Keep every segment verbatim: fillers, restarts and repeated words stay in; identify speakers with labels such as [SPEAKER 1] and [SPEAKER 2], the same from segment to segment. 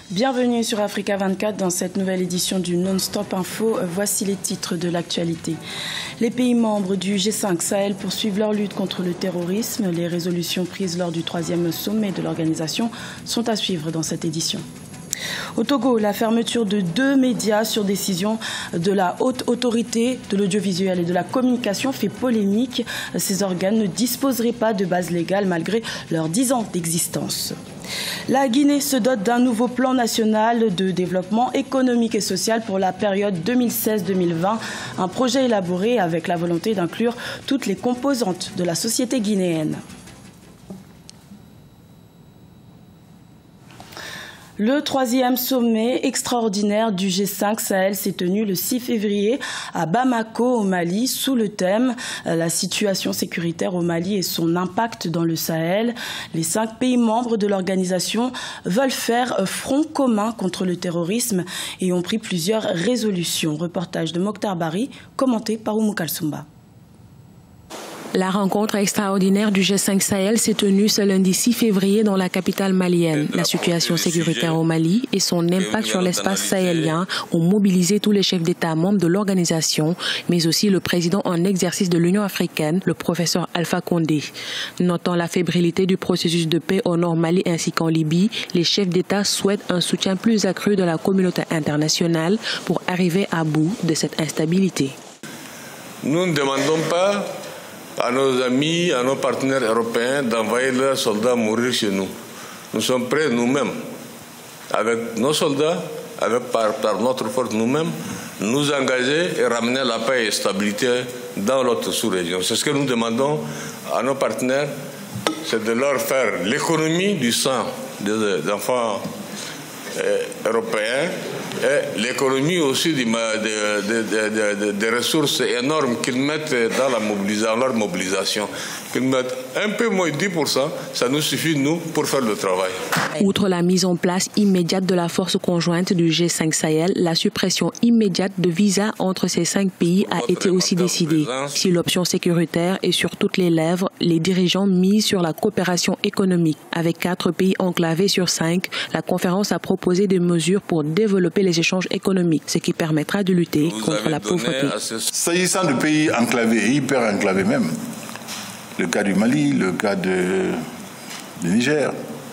[SPEAKER 1] Bienvenue sur Africa vingt-quatre dans cette nouvelle édition du Non-Stop Info. Voici les titres de l'actualité. Les pays membres du G cinq Sahel poursuivent leur lutte contre le terrorisme. Les résolutions prises lors du troisième sommet de l'organisation sont à suivre dans cette édition. Au Togo, la fermeture de deux médias sur décision de la haute autorité de l'audiovisuel et de la communication fait polémique. Ces organes ne disposeraient pas de base légale malgré leurs dix ans d'existence. La Guinée se dote d'un nouveau plan national de développement économique et social pour la période deux mille seize deux mille vingt, un projet élaboré avec la volonté d'inclure toutes les composantes de la société guinéenne. Le troisième sommet extraordinaire du G cinq Sahel s'est tenu le six février à Bamako, au Mali, sous le thème « La situation sécuritaire au Mali et son impact dans le Sahel ». Les cinq pays membres de l'organisation veulent faire front commun contre le terrorisme et ont pris plusieurs résolutions. Reportage de Mokhtar Bari, commenté par Oumou Kalsoumba.
[SPEAKER 2] La rencontre extraordinaire du G cinq Sahel s'est tenue ce lundi six février dans la capitale malienne. La situation sécuritaire au Mali et son impact sur l'espace sahélien ont mobilisé tous les chefs d'État membres de l'organisation, mais aussi le président en exercice de l'Union africaine, le professeur Alpha Condé. Notant la fébrilité du processus de paix au nord Mali ainsi qu'en Libye, les chefs d'État souhaitent un soutien plus accru de la communauté internationale pour arriver à bout de cette instabilité.
[SPEAKER 3] Nous ne demandons pas à nos amis, à nos partenaires européens d'envoyer leurs soldats mourir chez nous. Nous sommes prêts nous-mêmes, avec nos soldats, avec par, par notre force nous-mêmes, nous engager et ramener la paix et la stabilité dans notre sous-région. C'est ce que nous demandons à nos partenaires, c'est de leur faire l'économie du sang des enfants euh, européens et l'économie aussi des, des, des, des, des ressources énormes qu'ils mettent dans la mobilisation, leur mobilisation. Qu'ils mettent un peu moins de dix pour cent, ça nous suffit, nous, pour faire le travail.
[SPEAKER 2] Outre la mise en place immédiate de la force conjointe du G cinq Sahel, la suppression immédiate de visas entre ces cinq pays a été aussi décidée. Si l'option sécuritaire est sur toutes les lèvres, les dirigeants misent sur la coopération économique. Avec quatre pays enclavés sur cinq, la conférence a proposé des mesures pour développer les échanges économiques, ce qui permettra de lutter Vous contre la pauvreté.
[SPEAKER 4] S'agissant de pays enclavés, hyper enclavés même, le cas du Mali, le cas de, du Niger,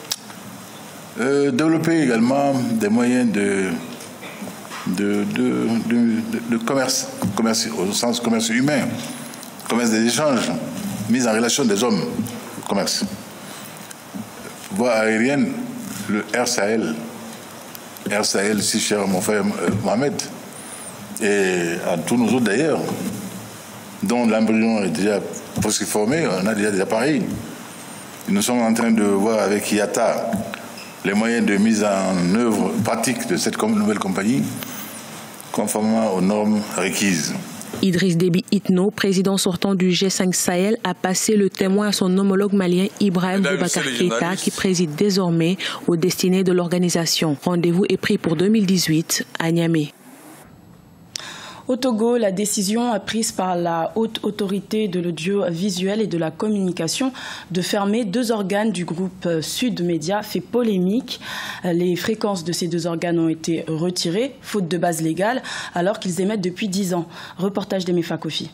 [SPEAKER 4] euh, développer également des moyens de, de, de, de, de commerce, commerce, au sens commerce humain, commerce des échanges, mise en relation des hommes, commerce. Voie aérienne, le Air Sahel, Air Sahel, si cher à mon frère Mohamed, et à tous nos autres d'ailleurs, dont l'embryon est déjà presque formé, on a déjà des appareils. Nous sommes en train de voir avec I A T A les moyens de mise en œuvre pratique de cette nouvelle compagnie, conformément aux normes requises.
[SPEAKER 2] Idriss Déby Itno, président sortant du G cinq Sahel, a passé le témoin à son homologue malien Ibrahim Boubacar Keïta, qui préside désormais aux destinées de l'organisation. Rendez-vous est pris pour deux mille dix-huit à Niamey.
[SPEAKER 1] Au Togo, la décision prise par la haute autorité de l'audiovisuel et de la communication de fermer deux organes du groupe Sud Média fait polémique. Les fréquences de ces deux organes ont été retirées, faute de base légale, alors qu'ils émettent depuis dix ans. Reportage d'Emefa Kofi.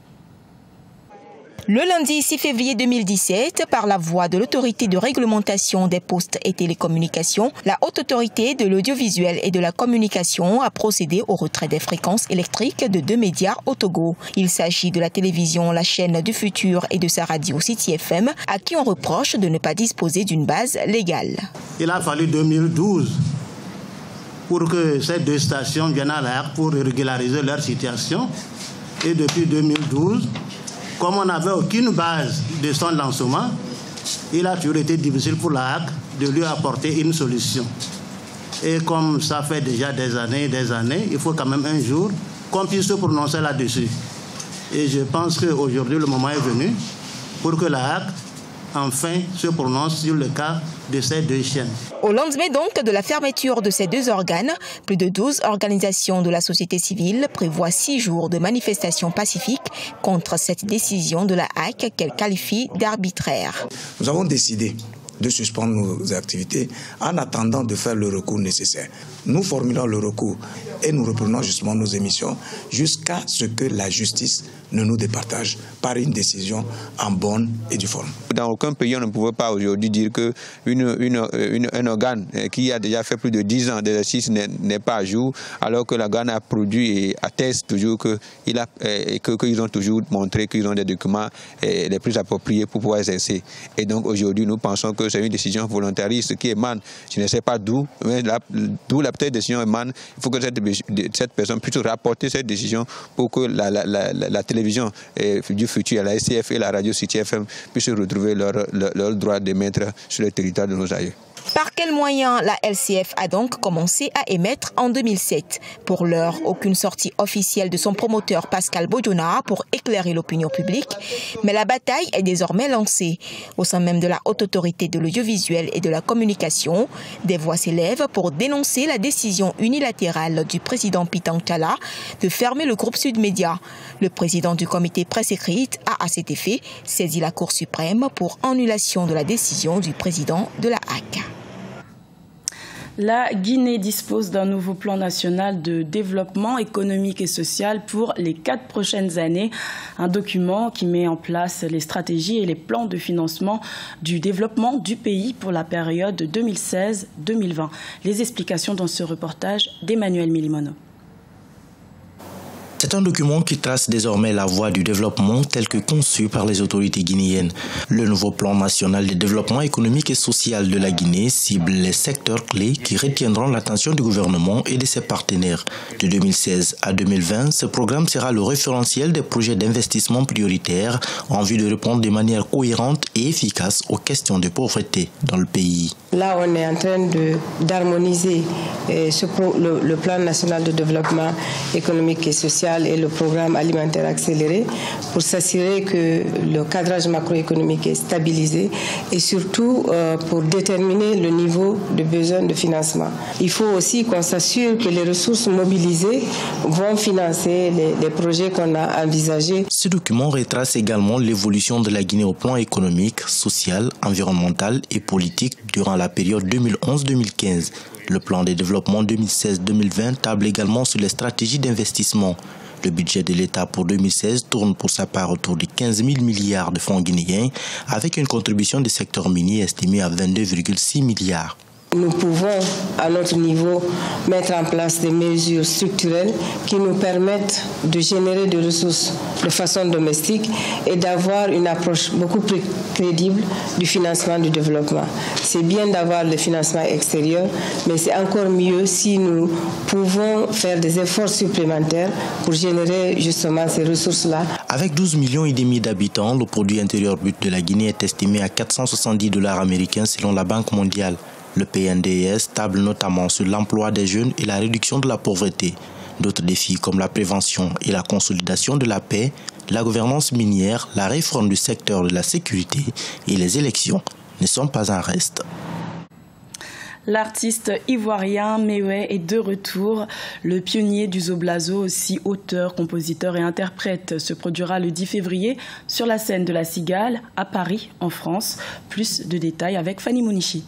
[SPEAKER 5] Le lundi six février deux mille dix-sept, par la voie de l'autorité de réglementation des postes et télécommunications, la haute autorité de l'audiovisuel et de la communication a procédé au retrait des fréquences électriques de deux médias au Togo. Il s'agit de la télévision La Chaîne du Futur et de sa radio City F M, à qui on reproche de ne pas disposer d'une base légale.
[SPEAKER 6] Il a fallu deux mille douze pour que ces deux stations viennent à l'A R C pour régulariser leur situation. Et depuis deux mille douze, comme on n'avait aucune base de son lancement, il a toujours été difficile pour la H A C de lui apporter une solution. Et comme ça fait déjà des années et des années, il faut quand même un jour qu'on puisse se prononcer là-dessus. Et je pense qu'aujourd'hui, le moment est venu pour que la H A C enfin se prononce sur le cas de ces deux chaînes.
[SPEAKER 5] Au lendemain donc de la fermeture de ces deux organes, plus de douze organisations de la société civile prévoient six jours de manifestations pacifiques contre cette décision de la H A C qu'elle qualifie d'arbitraire.
[SPEAKER 7] Nous avons décidé de suspendre nos activités en attendant de faire le recours nécessaire. Nous formulons le recours et nous reprenons justement nos émissions jusqu'à ce que la justice ne nous départage par une décision en bonne et due forme.
[SPEAKER 8] Dans aucun pays, on ne pouvait pas aujourd'hui dire qu'un une, une, une, un organe qui a déjà fait plus de dix ans d'exercice n'est pas à jour, alors que l'organe a produit et atteste toujours qu'ils que, ont toujours montré qu'ils ont des documents les plus appropriés pour pouvoir exercer. Et donc aujourd'hui, nous pensons que c'est une décision volontariste qui émane, je ne sais pas d'où, mais d'où la peut-être décision émane. Il faut que cette, cette personne puisse rapporter cette décision pour que la, la, la, la télévision eh, du futur, la S C F et la radio City F M puissent retrouver leur, leur, leur droit d'émettre sur le territoire de nos aïeux.
[SPEAKER 5] Par quels moyens la L C F a donc commencé à émettre en deux mille sept? Pour l'heure, aucune sortie officielle de son promoteur Pascal Bodjona pour éclairer l'opinion publique, mais la bataille est désormais lancée. Au sein même de la Haute Autorité de l'Audiovisuel et de la Communication, des voix s'élèvent pour dénoncer la décision unilatérale du président Pitang Tchala de fermer le groupe Sud Média. Le président du comité presse écrite a à cet effet saisi la Cour suprême pour annulation de la décision du président de la H A C.
[SPEAKER 1] La Guinée dispose d'un nouveau plan national de développement économique et social pour les quatre prochaines années. Un document qui met en place les stratégies et les plans de financement du développement du pays pour la période deux mille seize deux mille vingt. Les explications dans ce reportage d'Emmanuel Milimono.
[SPEAKER 9] C'est un document qui trace désormais la voie du développement tel que conçu par les autorités guinéennes. Le nouveau plan national de développement économique et social de la Guinée cible les secteurs clés qui retiendront l'attention du gouvernement et de ses partenaires. De deux mille seize à deux mille vingt, ce programme sera le référentiel des projets d'investissement prioritaires en vue de répondre de manière cohérente et efficace aux questions de pauvreté dans le pays.
[SPEAKER 10] Là, on est en train d'harmoniser le, le plan national de développement économique et social et le programme alimentaire accéléré pour s'assurer que le cadrage macroéconomique est stabilisé et surtout euh, pour déterminer le niveau de besoin de financement. Il faut aussi qu'on s'assure que les ressources mobilisées vont financer les, les projets qu'on a envisagés.
[SPEAKER 9] Ce document retrace également l'évolution de la Guinée au plan économique, social, environnemental et politique durant la période deux mille onze deux mille quinze. Le plan de développement deux mille seize deux mille vingt table également sur les stratégies d'investissement. Le budget de l'État pour deux mille seize tourne pour sa part autour de quinze mille milliards de francs guinéens, avec une contribution du secteur minier estimée à vingt-deux virgule six milliards.
[SPEAKER 10] Nous pouvons, à notre niveau, mettre en place des mesures structurelles qui nous permettent de générer des ressources de façon domestique et d'avoir une approche beaucoup plus crédible du financement du développement. C'est bien d'avoir le financement extérieur, mais c'est encore mieux si nous pouvons faire des efforts supplémentaires pour générer justement ces ressources-là.
[SPEAKER 9] Avec douze millions et demi d'habitants, le produit intérieur brut de la Guinée est estimé à quatre cent soixante-dix dollars américains selon la Banque mondiale. Le P N D S table notamment sur l'emploi des jeunes et la réduction de la pauvreté. D'autres défis comme la prévention et la consolidation de la paix, la gouvernance minière, la réforme du secteur de la sécurité et les élections ne sont pas en reste.
[SPEAKER 1] L'artiste ivoirien Mewé est de retour. Le pionnier du Zoblazo, aussi auteur, compositeur et interprète, se produira le dix février sur la scène de la Cigale à Paris, en France. Plus de détails avec Fanny Mounichi.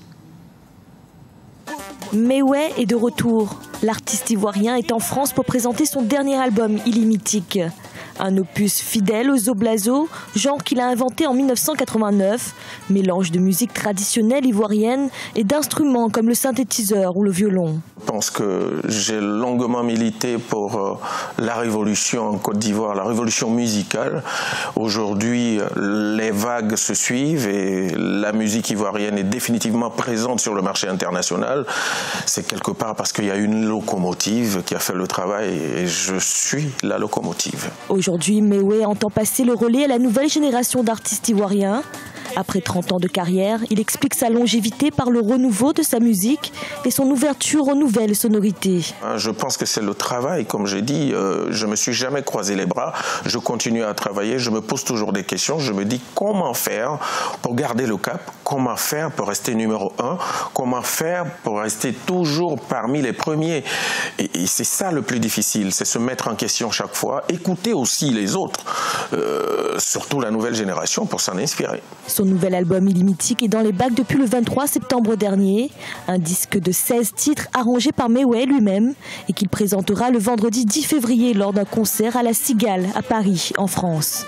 [SPEAKER 11] Mewé est de retour. L'artiste ivoirien est en France pour présenter son dernier album, Illimitique. Un opus fidèle au Zoblazo, genre qu'il a inventé en mille neuf cent quatre-vingt-neuf, mélange de musique traditionnelle ivoirienne et d'instruments comme le synthétiseur ou le violon.
[SPEAKER 12] Je pense que j'ai longuement milité pour la révolution en Côte d'Ivoire, la révolution musicale. Aujourd'hui, les vagues se suivent et la musique ivoirienne est définitivement présente sur le marché international. C'est quelque part parce qu'il y a une locomotive qui a fait le travail et je suis la locomotive.
[SPEAKER 11] Aujourd'hui, Mewé entend passer le relais à la nouvelle génération d'artistes ivoiriens. Après trente ans de carrière, il explique sa longévité par le renouveau de sa musique et son ouverture aux nouvelles sonorités.
[SPEAKER 12] Je pense que c'est le travail, comme j'ai dit. Je ne me suis jamais croisé les bras. Je continue à travailler. Je me pose toujours des questions. Je me dis comment faire pour garder le cap, comment faire pour rester numéro un, comment faire pour rester toujours parmi les premiers. Et, et c'est ça le plus difficile, c'est se mettre en question chaque fois, écouter aussi les autres, euh, surtout la nouvelle génération pour s'en inspirer.
[SPEAKER 11] Son nouvel album Illimity est dans les bacs depuis le vingt-trois septembre dernier. Un disque de seize titres arrangé par Mewé lui-même et qu'il présentera le vendredi dix février lors d'un concert à la Cigale à Paris, en France.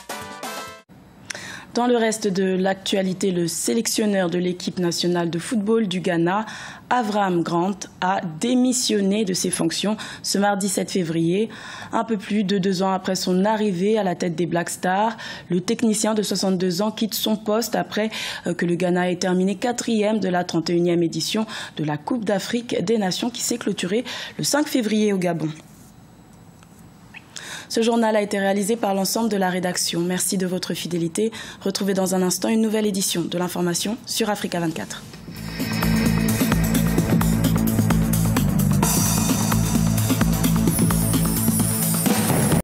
[SPEAKER 1] Dans le reste de l'actualité, le sélectionneur de l'équipe nationale de football du Ghana, Avram Grant, a démissionné de ses fonctions ce mardi sept février. Un peu plus de deux ans après son arrivée à la tête des Black Stars, le technicien de soixante-deux ans quitte son poste après que le Ghana ait terminé quatrième de la trente et unième édition de la Coupe d'Afrique des Nations qui s'est clôturée le cinq février au Gabon. Ce journal a été réalisé par l'ensemble de la rédaction. Merci de votre fidélité. Retrouvez dans un instant une nouvelle édition de l'information sur Africa vingt-quatre.